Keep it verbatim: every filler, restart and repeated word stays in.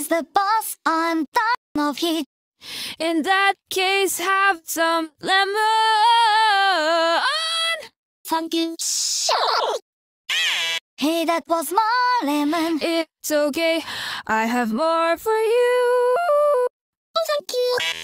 the boss, I'm done of heat. In that case, have some lemon. Thank you. Hey, that was my lemon. It's okay, I have more for you. Oh, thank you.